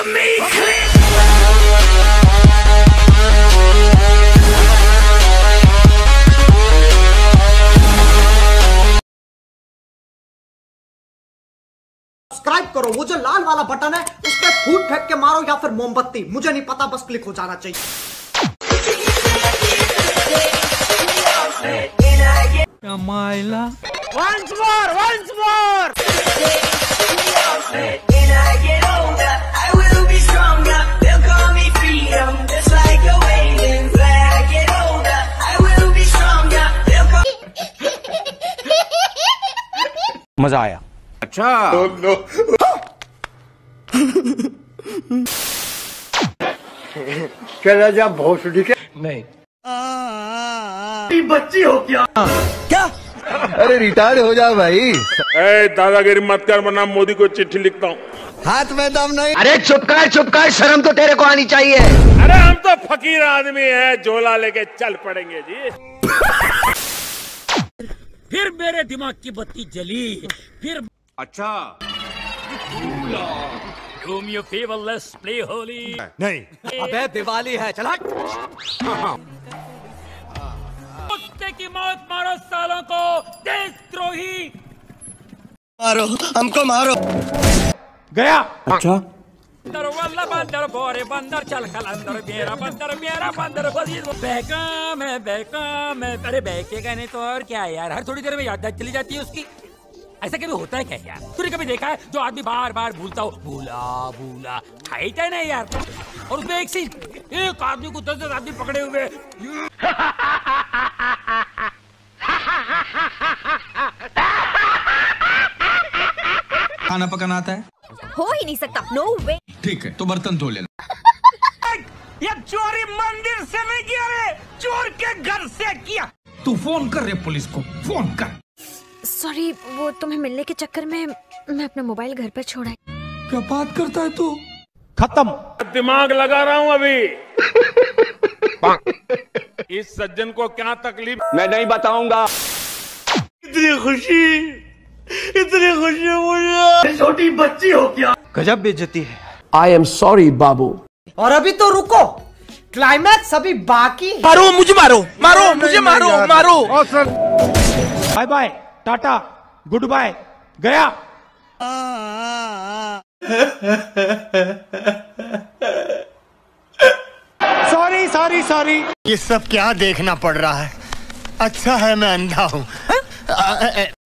to me, click. Subscribe करो, वो जो लाल वाला बटन है उस पर फूट फेंक के मारो या फिर मोमबत्ती, मुझे नहीं पता, बस क्लिक हो जाना चाहिए। Once more. I will be stronger. They'll call me freedom, just like a waving flag. Get older, I will be stronger. They'll call मजा आया। अच्छा नो चला जा भोसड़ी के नहीं बच्ची हो क्या? अरे रिटायर्ड हो जा भाई। दादागिरी मत कर वरना मोदी को चिट्ठी लिखता हूँ। हाथ में दम नहीं। अरे चुप कर, शर्म तो तेरे को आनी चाहिए। अरे हम तो फकीर आदमी हैं, झोला लेके चल पड़ेंगे जी। फिर मेरे दिमाग की बत्ती जली, फिर अच्छा Romeo favour, let's play Holi. नहीं अबे दिवाली है, चल हट। कुत्ते की मौत मारो सालों को, देशद्रोही। मारो हमको मारो। गया। अच्छा बंदर वल्ला बंदर बोरे बंदर चल कलंदर मेरा बंदर वजीर बेकाम है। अरे बहकेगा नहीं तो और क्या है यार, हर थोड़ी देर में याददाश्त चली जाती है उसकी। ऐसा कभी होता है क्या यार? तूने कभी देखा है जो आदमी बार बार भूलता हो, भूला है नहीं यार। और उसमें एक आदमी को 10 आदमी पकड़े हुए। खाना पकाना आता है? हो ही नहीं सकता, नो वे। ठीक है तो बर्तन धो लेना। ये चोरी मंदिर से नहीं किया रे, चोर के घर से किया। तू फोन कर रे पुलिस को, फोन कर। सॉरी, वो तुम्हें मिलने के चक्कर में मैं अपना मोबाइल घर पर छोड़ा। क्या बात करता है तू? खत्म। दिमाग लगा रहा हूँ अभी। इस सज्जन को क्या तकलीफ मैं नहीं बताऊंगा। इतनी खुशी मुझे। छोटी बच्ची हो क्या? गजब बेइज्जती है। आई एम सॉरी बाबू। और अभी तो रुको, क्लाइमैक्स अभी बाकी। मारो मुझे मारो bye bye, tata, good bye, गया। सॉरी। ये सब क्या देखना पड़ रहा है? अच्छा है मैं अंधा हूँ।